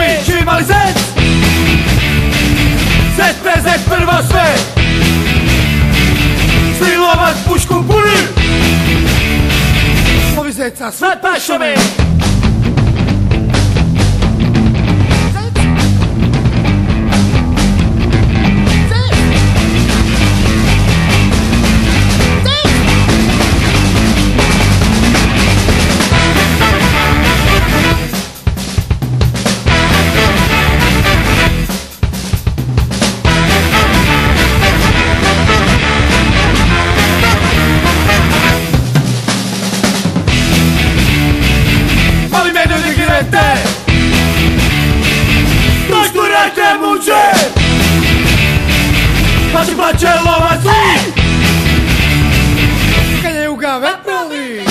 Či mali zec. ZPZ prvo sve. Stilovat pušku puni. Ovi zeca svat pašovi. Torturate muže. Pa si plaće lovac li. Kad je uga vetnali.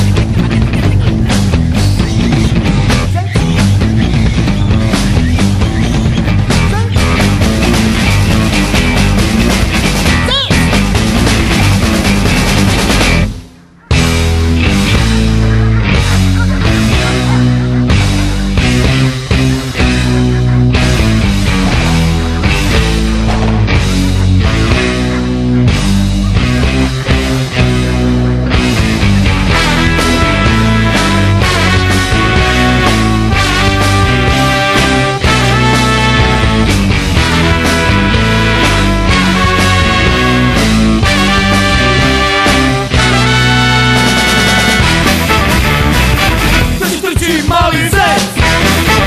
Mali zec.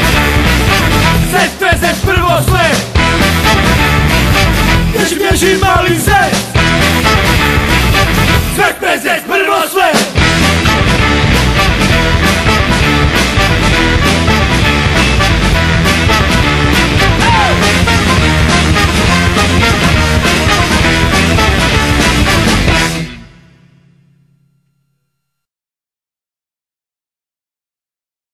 ZPZ prvo sve. Bježi, bježi,